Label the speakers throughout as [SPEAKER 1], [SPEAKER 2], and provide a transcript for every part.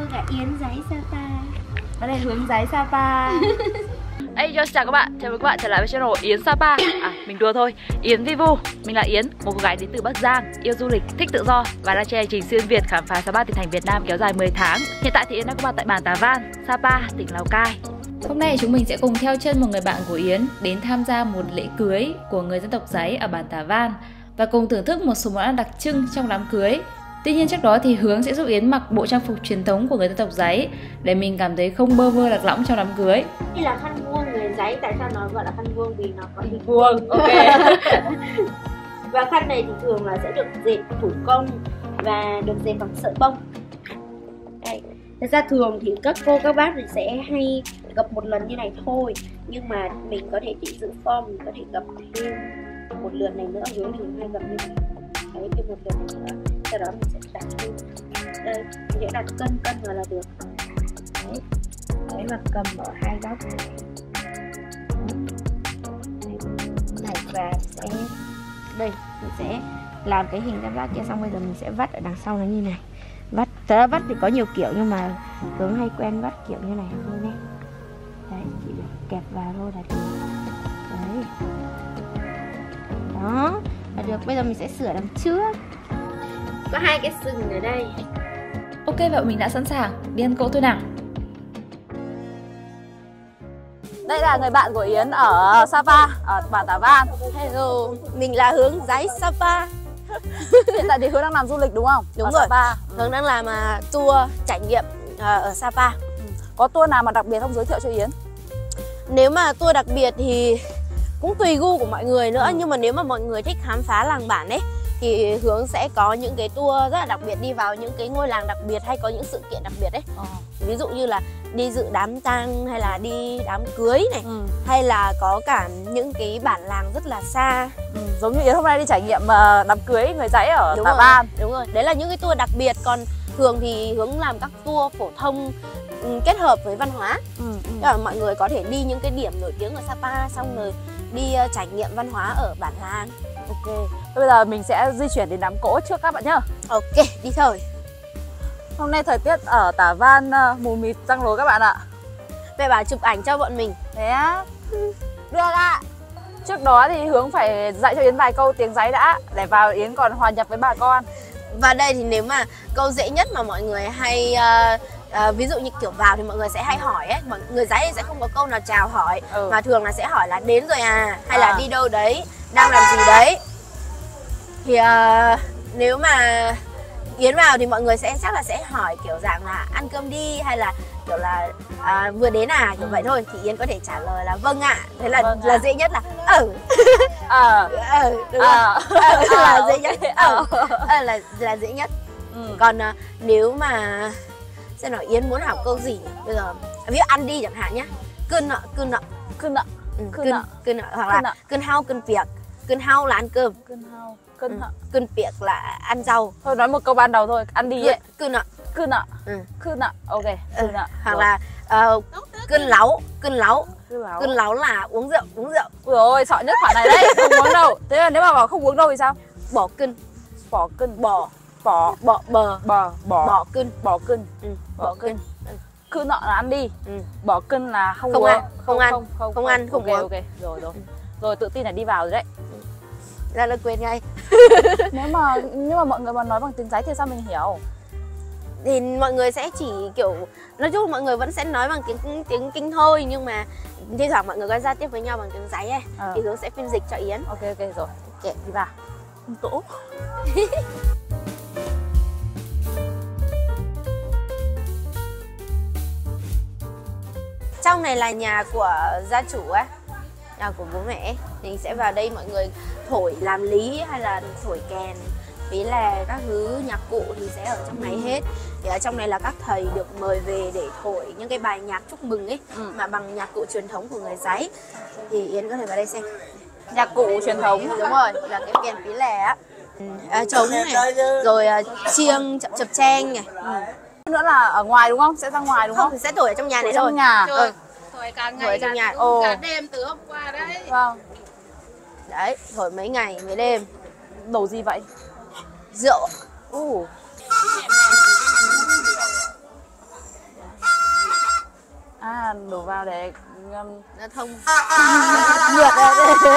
[SPEAKER 1] Hương ở Yến Giấy Sapa.
[SPEAKER 2] Ở đây Hướng Giấy Sapa. Hey, xin chào các bạn, chào mừng các bạn trở lại với channel Yến Sapa. Mình đùa thôi, Yến Vivu. Mình là Yến, một cô gái đến từ Bắc Giang, yêu du lịch, thích tự do và đang trên hành trình xuyên Việt khám phá 63 tỉnh thành Việt Nam kéo dài 10 tháng. Hiện tại thì Yến đang có mặt tại bản Tà Văn, Sapa, tỉnh Lào Cai. Hôm nay chúng mình sẽ cùng theo chân một người bạn của Yến đến tham gia một lễ cưới của người dân tộc Giấy ở bản Tà Văn và cùng thưởng thức một số món ăn đặc trưng trong đám cưới. Tuy nhiên trước đó thì Hướng sẽ giúp Yến mặc bộ trang phục truyền thống của người dân tộc Giấy để mình cảm thấy không bơ vơ lạc lõng trong đám cưới.
[SPEAKER 1] Đây là khăn vuông người Giấy, tại sao nó gọi là khăn vuông? Vì nó có hình
[SPEAKER 2] Vuông, ok.
[SPEAKER 1] Và khăn này thì thường là sẽ được dệt thủ công và được dệt bằng sợi bông. Đây. Thật ra thường thì các cô các bác thì sẽ hay gập một lần như này thôi, nhưng mà mình có thể giữ form, mình có thể gập thêm một lượt này nữa. Hướng thì hay gập như này, đấy, thêm một lượt này nữa. Sau đó mình sẽ đặt lên đây, mình sẽ đặt cân vào là được. Đấy, đấy, và cầm ở hai góc này và sẽ đây, mình sẽ làm cái hình tam giác kia, xong bây giờ mình sẽ vắt ở đằng sau nó như này. Vắt thì có nhiều kiểu nhưng mà Hướng hay quen vắt kiểu như này thôi nè. Đấy, chỉ được kẹp vào thôi là được. Đấy. Đó, là được. Bây giờ mình sẽ sửa đằng trước. Có hai cái sừng ở đây.
[SPEAKER 2] Ok, vậy mình đã sẵn sàng, đi ăn cỗ thôi nào. Đây là người bạn của Yến ở Sapa, ở bản Tà Văn.
[SPEAKER 1] Hello, mình là Hướng Giấy Sapa.
[SPEAKER 2] Hiện tại thì Hướng đang làm du lịch đúng không?
[SPEAKER 1] Đúng
[SPEAKER 2] ở
[SPEAKER 1] rồi.
[SPEAKER 2] Sapa.
[SPEAKER 1] Hướng đang làm tour trải nghiệm ở Sapa.
[SPEAKER 2] Có tour nào mà đặc biệt không giới thiệu cho Yến?
[SPEAKER 1] Nếu mà tour đặc biệt thì cũng tùy gu của mọi người nữa. Nhưng mà nếu mà mọi người thích khám phá làng bản ấy thì Hướng sẽ có những cái tour rất là đặc biệt, đi vào những cái ngôi làng đặc biệt hay có những sự kiện đặc biệt ấy. Ví dụ như là đi dự đám tang hay là đi đám cưới này, hay là có cả những cái bản làng rất là xa.
[SPEAKER 2] Giống như Yến hôm nay đi trải nghiệm đám cưới người Giấy ở
[SPEAKER 1] Đúng
[SPEAKER 2] Tà
[SPEAKER 1] rồi,
[SPEAKER 2] Văn.
[SPEAKER 1] đúng rồi, đấy là những cái tour đặc biệt. Còn thường thì Hướng làm các tour phổ thông kết hợp với văn hóa. Là mọi người có thể đi những cái điểm nổi tiếng ở Sapa, xong rồi đi trải nghiệm văn hóa ở bản làng.
[SPEAKER 2] Ok, bây giờ mình sẽ di chuyển đến đám cỗ trước các bạn nhá.
[SPEAKER 1] Ok, đi thôi.
[SPEAKER 2] Hôm nay thời tiết ở Tà Văn mù mịt răng lối các bạn ạ.
[SPEAKER 1] Về bảo chụp ảnh cho bọn mình.
[SPEAKER 2] Thế á? Được ạ. Trước đó thì Hướng phải dạy cho Yến vài câu tiếng Giấy đã, để vào Yến còn hòa nhập với bà con.
[SPEAKER 1] Và đây thì nếu mà câu dễ nhất mà mọi người hay ví dụ như kiểu vào thì mọi người sẽ hay hỏi ấy, mọi người Giấy sẽ không có câu nào chào hỏi, mà thường là sẽ hỏi là đến rồi à, hay là đi đâu đấy, đang làm gì đấy. Thì nếu mà Yến vào thì mọi người sẽ chắc là sẽ hỏi kiểu dạng là ăn cơm đi, hay là kiểu là vừa đến à, kiểu vậy thôi. Thì Yến có thể trả lời là vâng ạ. Thế là
[SPEAKER 2] Vâng
[SPEAKER 1] là dễ nhất là đúng không? Là dễ nhất. Là dễ nhất. Còn nếu mà xem nào, Yến muốn học câu gì nhỉ? Bây giờ ví dụ ăn đi chẳng hạn nhé. Cơn nợ. Cơn nợ hoặc là cơn hao cơn việc. Cơn hao là ăn cơm. Cơn việc là ăn rau.
[SPEAKER 2] Thôi nói một câu ban đầu thôi, ăn đi ấy.
[SPEAKER 1] Cơn nợ.
[SPEAKER 2] Ok, cơn nợ.
[SPEAKER 1] Hoặc là cơn láu là uống rượu.
[SPEAKER 2] Ui ôi, sợ nhất khoản này đấy, không uống đâu. Thế là nếu mà bảo không uống đâu thì sao?
[SPEAKER 1] Bỏ cân.
[SPEAKER 2] Bỏ cân.
[SPEAKER 1] Bỏ cân.
[SPEAKER 2] Cơn nợ là ăn đi. Bỏ cân là không
[SPEAKER 1] uống.
[SPEAKER 2] ăn.
[SPEAKER 1] Không ăn, không uống.
[SPEAKER 2] Ok, rồi tự tin là đi vào rồi đấy.
[SPEAKER 1] Ra là quên ngay.
[SPEAKER 2] Nhưng mà mọi người mà nói bằng tiếng Giấy thì sao mình hiểu?
[SPEAKER 1] Thì mọi người sẽ chỉ kiểu, nói chung mọi người vẫn sẽ nói bằng tiếng Kinh thôi, nhưng mà thi thoảng mọi người có giao tiếp với nhau bằng tiếng Giấy ấy, thì Hướng sẽ phiên dịch cho Yến.
[SPEAKER 2] Ok rồi. Ok, đi vào. Cỗ.
[SPEAKER 1] Trong này là nhà của gia chủ ấy, nhà của bố mẹ. Thì sẽ vào đây mọi người thổi làm lý hay là thổi kèn, với là các thứ nhạc cụ thì sẽ ở trong này hết. Thì ở trong này là các thầy được mời về để thổi những cái bài nhạc chúc mừng ấy, mà bằng nhạc cụ truyền thống của người Giấy. Thì Yến có thể vào đây xem.
[SPEAKER 2] Nhạc cụ truyền thống.
[SPEAKER 1] Đúng rồi, là cái kèn pí lè á, trống này, rồi chiêng chập cheng này.
[SPEAKER 2] Nữa là ở ngoài đúng không? Sẽ ra ngoài đúng không?
[SPEAKER 1] Không, thì sẽ thổi ở trong nhà này
[SPEAKER 2] thôi. Trong nhà.
[SPEAKER 1] Thổi cả ngày, trong nhà.
[SPEAKER 3] Cả đêm từ hôm qua đấy.
[SPEAKER 2] Vâng.
[SPEAKER 1] Đấy, thổi mấy ngày mấy đêm.
[SPEAKER 2] Đồ gì vậy?
[SPEAKER 1] Rượu.
[SPEAKER 2] đổ vào để
[SPEAKER 1] nó thông
[SPEAKER 2] nhiệt đấy.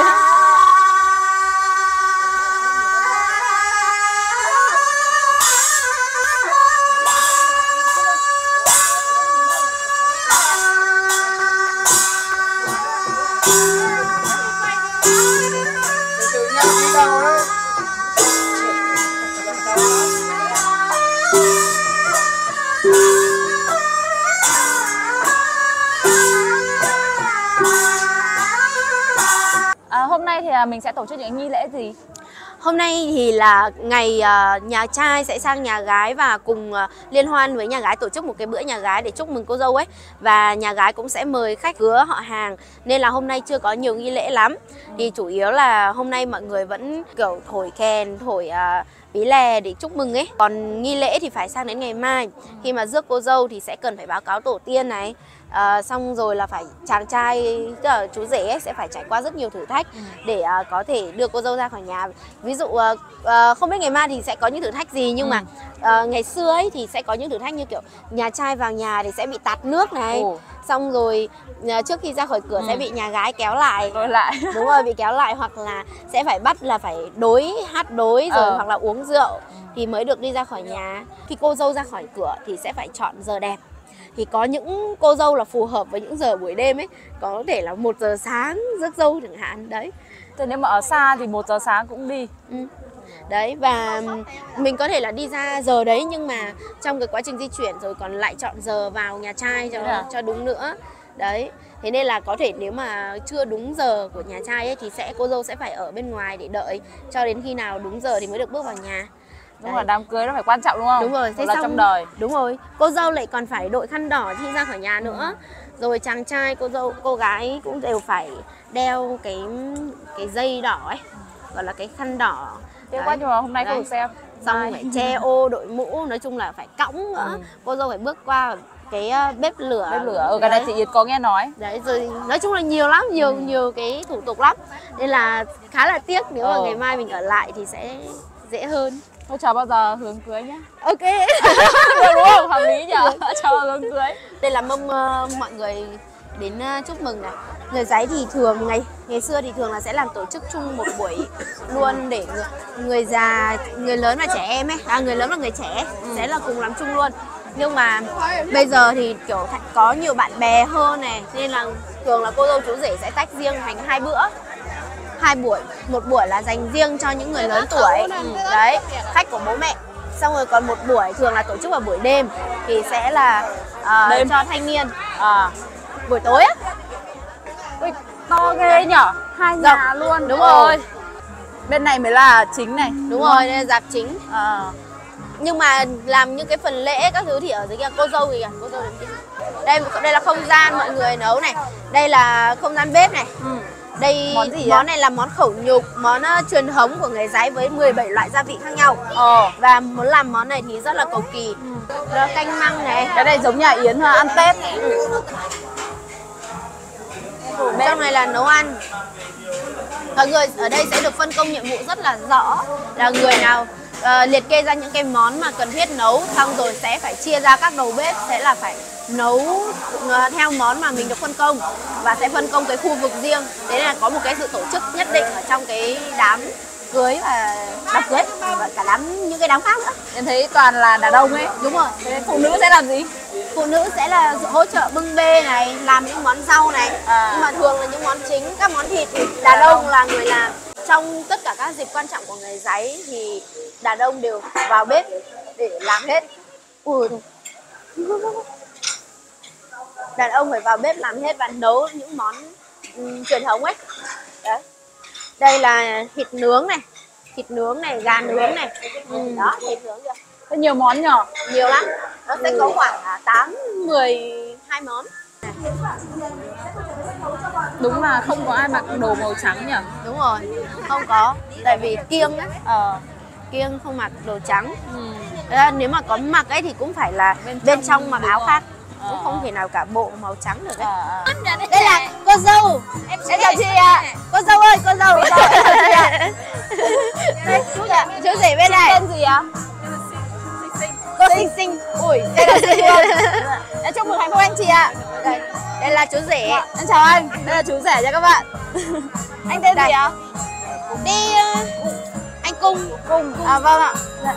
[SPEAKER 2] Hôm nay thì mình sẽ tổ chức những nghi lễ gì?
[SPEAKER 1] Hôm nay thì là ngày nhà trai sẽ sang nhà gái và cùng liên hoan với nhà gái tổ chức một cái bữa nhà gái để chúc mừng cô dâu ấy. Và nhà gái cũng sẽ mời khách khứa họ hàng, nên là hôm nay chưa có nhiều nghi lễ lắm. Thì chủ yếu là hôm nay mọi người vẫn kiểu thổi kèn, thổi pí lè để chúc mừng ấy. Còn nghi lễ thì phải sang đến ngày mai. Khi mà rước cô dâu thì sẽ cần phải báo cáo tổ tiên này. Xong rồi là phải chàng trai, tức là chú rể ấy, sẽ phải trải qua rất nhiều thử thách để có thể đưa cô dâu ra khỏi nhà. Ví dụ không biết ngày mai thì sẽ có những thử thách gì, nhưng mà ngày xưa ấy thì sẽ có những thử thách như kiểu nhà trai vào nhà thì sẽ bị tạt nước này. Xong rồi trước khi ra khỏi cửa sẽ bị nhà gái kéo lại. Đúng rồi, bị kéo lại, hoặc là sẽ phải bắt là phải hát đối rồi hoặc là uống rượu thì mới được đi ra khỏi nhà. Khi cô dâu ra khỏi cửa thì sẽ phải chọn giờ đẹp. Thì có những cô dâu là phù hợp với những giờ buổi đêm ấy, có thể là 1 giờ sáng rước dâu chẳng hạn đấy.
[SPEAKER 2] Thế nếu mà ở xa thì 1 giờ sáng cũng đi.
[SPEAKER 1] Đấy, và mình có thể là đi ra giờ đấy, nhưng mà trong cái quá trình di chuyển rồi còn lại chọn giờ vào nhà trai cho đúng nữa. Đấy, thế nên là có thể nếu mà chưa đúng giờ của nhà trai ấy thì cô dâu sẽ phải ở bên ngoài để đợi cho đến khi nào đúng giờ thì mới được bước vào nhà.
[SPEAKER 2] Đúng là đám cưới nó phải quan trọng đúng không?
[SPEAKER 1] Đúng rồi, thế
[SPEAKER 2] là
[SPEAKER 1] xong,
[SPEAKER 2] trong đời.
[SPEAKER 1] Đúng rồi, cô dâu lại còn phải đội khăn đỏ khi ra khỏi nhà nữa. Rồi chàng trai, cô gái cũng đều phải đeo cái dây đỏ ấy, gọi là cái khăn đỏ.
[SPEAKER 2] Thế quá, nhưng mà hôm nay không được xem.
[SPEAKER 1] Xong phải che ô, đội mũ, nói chung là phải cõng nữa. Cô dâu phải bước qua cái bếp lửa.
[SPEAKER 2] Cái này chị Yến có nghe nói.
[SPEAKER 1] Đấy, rồi nói chung là nhiều lắm, nhiều cái thủ tục lắm. Nên là khá là tiếc nếu mà ngày mai mình ở lại thì sẽ dễ hơn.
[SPEAKER 2] Thôi chào bao giờ hướng cưới nhá.
[SPEAKER 1] Ok.
[SPEAKER 2] Đúng không? Hợp lý nhở? Chào hướng cưới.
[SPEAKER 1] Đây là mâm mọi người đến chúc mừng này. Người giấy thì thường ngày xưa thì thường là sẽ làm tổ chức chung một buổi luôn để người già, người lớn và trẻ em ấy, người lớn và người trẻ sẽ là cùng làm chung luôn. Nhưng mà bây giờ thì kiểu có nhiều bạn bè hơn này, nên là thường là cô dâu chú rể sẽ tách riêng thành 2 bữa. 2 buổi, một buổi là dành riêng cho những người lớn tuổi, đấy, khách của bố mẹ. Xong rồi còn một buổi thường là tổ chức vào buổi đêm thì sẽ là cho thanh niên. Buổi tối á.
[SPEAKER 2] Ui, to ghê nhở, 2 nhà luôn.
[SPEAKER 1] Đúng rồi.
[SPEAKER 2] Bên này mới là chính này.
[SPEAKER 1] Đúng rồi, đây là dạp chính. Nhưng mà làm những cái phần lễ các thứ thì ở dưới kia. Cô dâu kìa, cô dâu đến kia. Đây là không gian mọi người nấu này. Đây là không gian bếp này. Đây món này là món khẩu nhục, món truyền thống của người Giấy với 17 loại gia vị khác nhau. Và muốn làm món này thì rất là cầu kỳ. Đó, canh măng này.
[SPEAKER 2] Cái này giống nhà Yến ăn Tết.
[SPEAKER 1] Trong này là nấu ăn. Mọi người ở đây sẽ được phân công nhiệm vụ rất là rõ, là người nào liệt kê ra những cái món mà cần thiết nấu, xong rồi sẽ phải chia ra các đầu bếp sẽ là phải nấu theo món mà mình được phân công, và sẽ phân công cái khu vực riêng. Thế là có một cái sự tổ chức nhất định ở trong cái đám cưới và đám cưới và cả những cái đám khác nữa.
[SPEAKER 2] Em thấy toàn là đàn ông ấy.
[SPEAKER 1] Đúng rồi.
[SPEAKER 2] Thế phụ nữ sẽ làm gì?
[SPEAKER 1] Phụ nữ sẽ là hỗ trợ bưng bê này, làm những món rau này. Nhưng mà thường là những món chính, các món thịt thì đàn ông là người làm. Trong tất cả các dịp quan trọng của người Giấy thì đàn ông đều vào bếp để làm hết. Đàn ông phải vào bếp làm hết và nấu những món truyền thống ấy. Đấy. Đây là thịt nướng này, gà nướng này. Đó, thịt nướng kìa.
[SPEAKER 2] Thế nhiều món nhở?
[SPEAKER 1] Nhiều lắm. Nó sẽ có khoảng 8-12 món.
[SPEAKER 2] Đúng là không có ai mặc đồ màu trắng nhỉ?
[SPEAKER 1] Đúng rồi, không có. Tại vì kiêng á, kiêng không mặc đồ trắng. Nếu mà có mặc ấy thì cũng phải là bên trong mặc áo khác. Cũng không thể nào cả bộ màu trắng được đấy. Đây là cô dâu. Em chào chị ạ. Cô dâu ơi, cô dâu. Đây, chú rể bên này.
[SPEAKER 2] Tên gì ạ?
[SPEAKER 1] Cô Xinh Xinh. Ui, tên là Xinh luôn.
[SPEAKER 2] Chúc mừng hạnh phúc anh chị ạ.
[SPEAKER 1] Đây là chú rể.
[SPEAKER 2] Em chào anh, đây là chú rể nha các bạn. Anh tên gì ạ?
[SPEAKER 1] Đi anh Cung.
[SPEAKER 2] Cung. À vâng ạ. Dạ.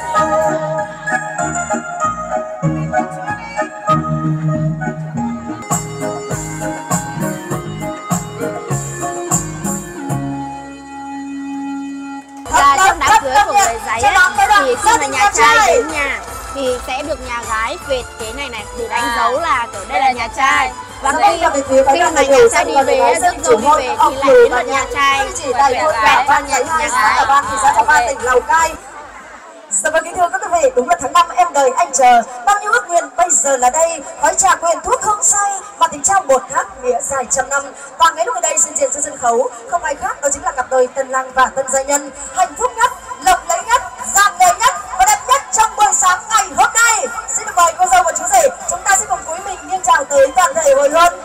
[SPEAKER 1] Và trong đám cưới của người Giấy ấy, thì khi mà nhà trai đến nhà thì sẽ được nhà gái vệt cái này để đánh dấu là kiểu đây là nhà trai. Và khi mà nhà trai đi về, rước dâu đi về thì lại đến lượt nhà trai vệt qua nhà gái.
[SPEAKER 4] Thị xã Sapa, tỉnh Lào Cai. Dạ vâng, kính thưa các quý vị, đúng là tháng 5 em đời anh chờ, bao nhiêu ước nguyện bây giờ là đây. Khói trà quyền thuốc hương say mà tình trao một hát nghĩa dài trăm năm. Và ngay lúc ở đây xin diện trên sân khấu không ai khác đó chính là cặp đôi tân lang và tân gia nhân, hạnh phúc nhất, lộng lẫy nhất, dạng người nhất và đẹp nhất trong buổi sáng ngày hôm nay. Xin được mời cô dâu và chú rể, chúng ta sẽ cùng cúi mình nghiêng chào tới toàn thể hồi hôn.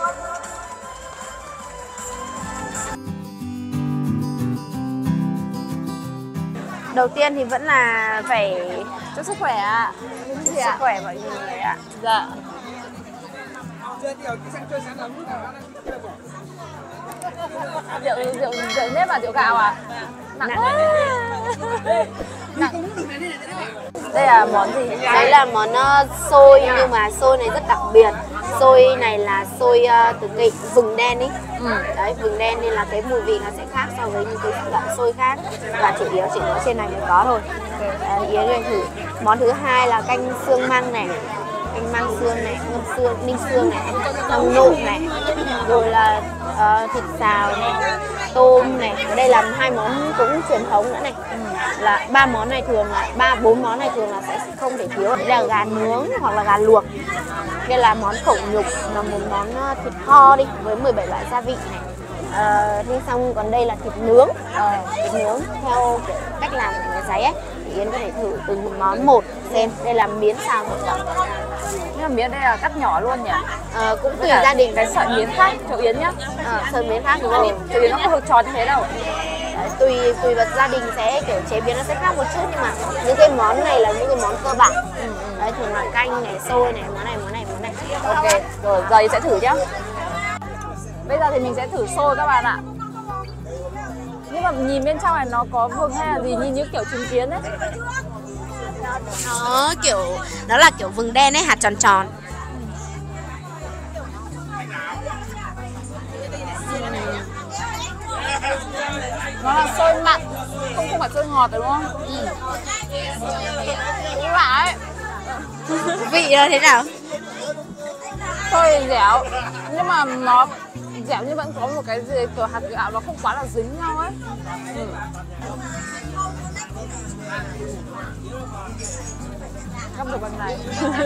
[SPEAKER 1] Đầu tiên thì vẫn là phải
[SPEAKER 2] Chúc sức khỏe ạ.
[SPEAKER 1] chúc sức khỏe mọi người ạ.
[SPEAKER 2] Dạ. Rượu nếp và rượu gạo à? Nặng quá. Nặng. Đây là món gì?
[SPEAKER 1] Đấy là món xôi, nhưng mà xôi này rất đặc biệt. Xôi này là xôi từ cái vừng đen ý. Đấy, vừng đen nên là cái mùi vị nó sẽ khác so với những cái loại xôi khác. Và chủ yếu chỉ có trên này mới có thôi. Yến Nguyên thử. Món thứ hai là canh xương măng này, canh măng xương này, ngâm xương, ninh xương này, ngâm nộm này, rồi là thịt xào này, tôm này. Ở đây là hai món cũng truyền thống nữa này. Là ba món này thường là bốn món này thường là sẽ không thể thiếu. Đây là gà nướng hoặc là gà luộc. Đây là món khổng nhục, là một món thịt kho đi với 17 loại gia vị này. Thế xong còn đây là thịt nướng. Thịt nướng theo kiểu cách làm của người Giấy ấy. Thì Yến có thể thử từng món một xem. Đây là miến xào thịt lợn.
[SPEAKER 2] Nhưng mà miến đây là cắt nhỏ luôn nhỉ?
[SPEAKER 1] Cũng tùy gia đình.
[SPEAKER 2] Cái sợi miến khác, chỗ Yến nhá.
[SPEAKER 1] Sợi miến khác đúng không?
[SPEAKER 2] Chỗ Yến nó không được tròn như thế đâu.
[SPEAKER 1] Tùy vào gia đình sẽ kiểu chế biến nó sẽ khác một chút, nhưng mà những cái món này là những cái món cơ bản. Đấy, thường là canh này, xôi này, món này.
[SPEAKER 2] Ok, rồi giờ sẽ thử nhá. Bây giờ thì mình sẽ thử xôi các bạn ạ. Nhưng mà nhìn bên trong này nó có vừng hay là gì, nhìn như kiểu trứng kiến ấy.
[SPEAKER 1] Nó là kiểu vừng đen ấy, hạt tròn tròn.
[SPEAKER 2] Nó là xôi mặn, không phải xôi ngọt đúng không? Cũng lạ ấy.
[SPEAKER 1] Vị nó thế nào?
[SPEAKER 2] Xôi dẻo, nhưng mà nó dẻo nhưng vẫn có một cái gì kiểu hạt gạo nó không quá là dính nhau ấy. Gắp được bằng này.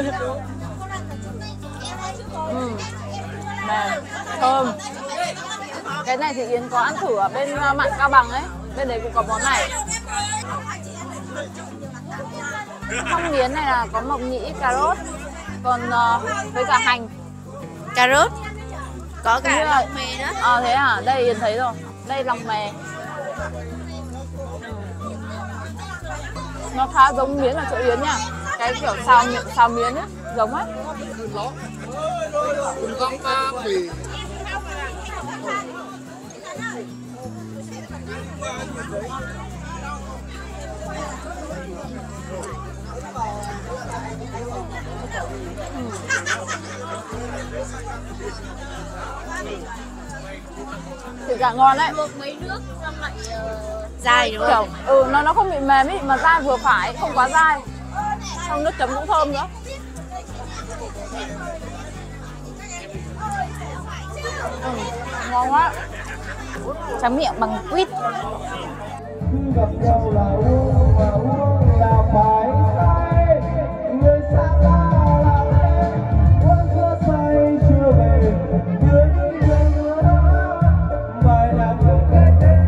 [SPEAKER 2] Mềm, thơm. Cái này thì Yến có ăn thử ở bên Mặn Cao Bằng ấy, bên đấy cũng có món này. Trong miến này là có mộc nhĩ, cà rốt, còn với cả hành.
[SPEAKER 1] Cà rốt, có cả lòng mè nữa.
[SPEAKER 2] Thế à, đây Yến thấy rồi, đây lòng mè. Nó khá giống miến ở chỗ Yến nha, cái kiểu xào miến ấy, giống ấy. Thịt gà ngon đấy.
[SPEAKER 1] Mấy nước xong lại dai đúng không?
[SPEAKER 2] Kiểu, nó không bị mềm ý, mà dai vừa phải, không quá dai. Xong nước chấm cũng thơm nữa. Ngon quá. Chấm miệng bằng quýt.
[SPEAKER 5] Gặp nhau là uống mà uống là phải say, người xa ta là em vẫn chưa say chưa về, nhớ những điều đó vài năm không kết đến.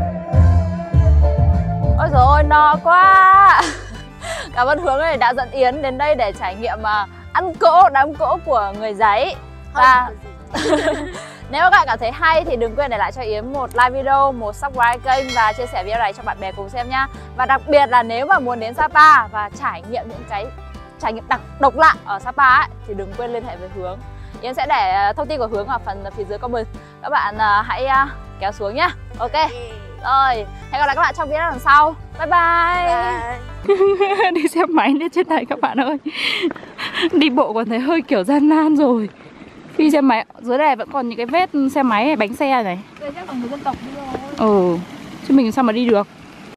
[SPEAKER 2] Ôi dồi ôi, no quá. Cảm ơn Hướng này đã dẫn Yến đến đây để trải nghiệm ăn cỗ, đám cỗ của người Giấy. Và nếu các bạn cảm thấy hay thì đừng quên để lại cho Yến một like video, một subscribe kênh và chia sẻ video này cho bạn bè cùng xem nhá. Và đặc biệt là nếu mà muốn đến Sapa và trải nghiệm những cái trải nghiệm độc lạ ở Sapa ấy, thì đừng quên liên hệ với Hướng. Yến sẽ để thông tin của hướng ở phần phía dưới comment. Các bạn hãy kéo xuống nhá. Ok. Rồi, hẹn gặp lại các bạn trong video lần sau. Bye bye. Đi xe máy lên trên này các bạn ơi. Đi bộ còn thấy hơi kiểu gian nan rồi. Đi xe máy dưới này vẫn còn những cái vết xe máy này, bánh xe này.
[SPEAKER 3] Đây chắc là người dân tộc đi rồi.
[SPEAKER 2] Chứ mình sao mà đi được.